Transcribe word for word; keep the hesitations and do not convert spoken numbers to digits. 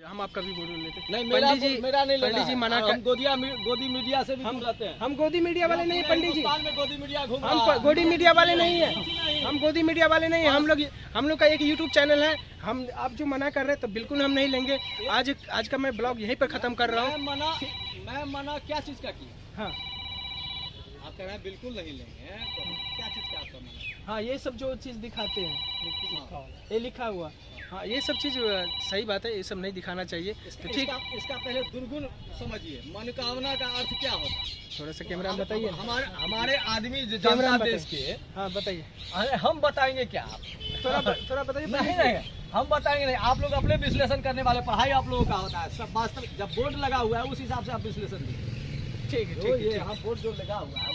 हम आपका भी बोल लेते नहीं, मेरा पंडित जी, मेरा नहीं लेना पंडित जी मना है। कर, हम गोदिया गोदी मीडिया से भी हम दूर रहते हैं। हम गोदी मीडिया वाले नहीं पंडित जी, हिंदुस्तान में गोदी मीडिया घूम रहा हम है। गोदी मीडिया वाले नहीं है, हम गोदी मीडिया वाले नहीं है। हम लोग हम लोग का एक यूट्यूब चैनल है। हम आप जो मना कर रहे हैं तो बिल्कुल हम नहीं लेंगे। आज आज का मैं ब्लॉग यहीं पर खत्म कर रहा मैं हूँ। मना मैं मना क्या चीज का की? हाँ आप कह रहे हैं बिल्कुल नहीं लेंगे, तो क्या चीज का आपका मना? हाँ, ये सब जो चीज़ दिखाते हैं ये लिखा हुआ, हाँ ये सब चीज़ सही बात है, ये सब नहीं दिखाना चाहिए। तो ठीक, इसका, इसका पहले दुर्गुण समझिए, मनोकामना का अर्थ क्या होता है? थोड़ा सा कैमरा में बताइए। हमारे हमारे आदमी जो कैमरा जनता में देश के, हाँ बताइए, अरे हम बताएंगे क्या? थोड़ा थोड़ा बताइए। नहीं नहीं हम बताएंगे नहीं, आप लोग अपने विश्लेषण करने वाले, पढ़ाई आप लोगों का होता है सब। वास्तव जब बोर्ड लगा हुआ है उस हिसाब से आप विश्लेषण कीजिए। ठीक है, तो ठीक है, ये ठीक है। यहाँ बोर्ड जो लगा हुआ है